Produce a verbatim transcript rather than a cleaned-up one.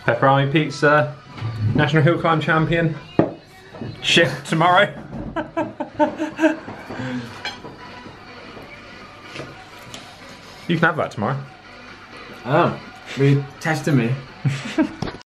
Pepperoni pizza, National Hill Climb champion. Shit, tomorrow. You can have that tomorrow. Oh, are you testing me?